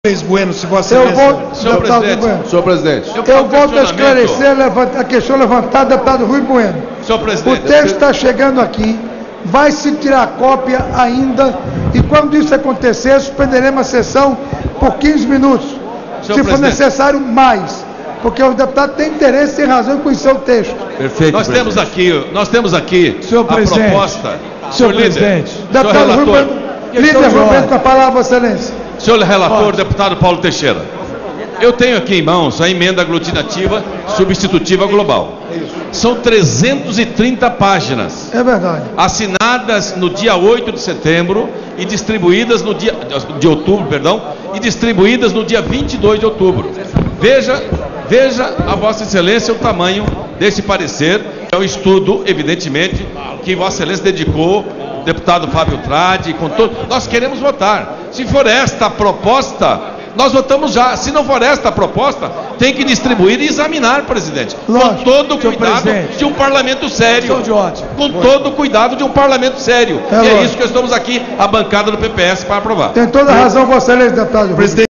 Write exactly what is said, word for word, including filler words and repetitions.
Bueno, se Vossa Eu Excelência... vou, Senhor deputado presidente, Bueno, senhor presidente. eu, Eu volto a esclarecer a questão levantada do deputado Rui Bueno. Senhor O presidente. texto está chegando aqui, vai se tirar cópia ainda, e quando isso acontecer, suspenderemos a sessão por quinze minutos. Senhor se for presidente. necessário, mais. Porque o deputado tem interesse, tem razão em conhecer o texto. Perfeito. Nós temos aqui, nós temos aqui Senhor a presidente. proposta. Senhor líder, presidente. senhor Deputado Rui relator, Bueno, líder Rui Bueno, com a palavra, Vossa Excelência. senhor relator, deputado Paulo Teixeira. Eu tenho aqui em mãos a emenda aglutinativa substitutiva global. São trezentas e trinta páginas. É verdade. Assinadas no dia oito de setembro e distribuídas no dia de outubro, perdão, e distribuídas no dia vinte e dois de outubro. Veja, veja a Vossa Excelência o tamanho desse parecer. É um estudo, evidentemente, que Vossa Excelência dedicou, o deputado Fábio Tradi, com todo. Nós queremos votar. Se for esta a proposta, nós votamos já. Se não for esta a proposta, tem que distribuir e examinar, presidente. Lógico. Com todo o Senhor cuidado presidente. de um parlamento sério. Senhor Diote. Com todo o cuidado de um parlamento sério. É e é lógico. isso que estamos aqui, a bancada do P P S, para aprovar. Tem toda a razão, Vossa Excelência, deputado Rui. Presidente.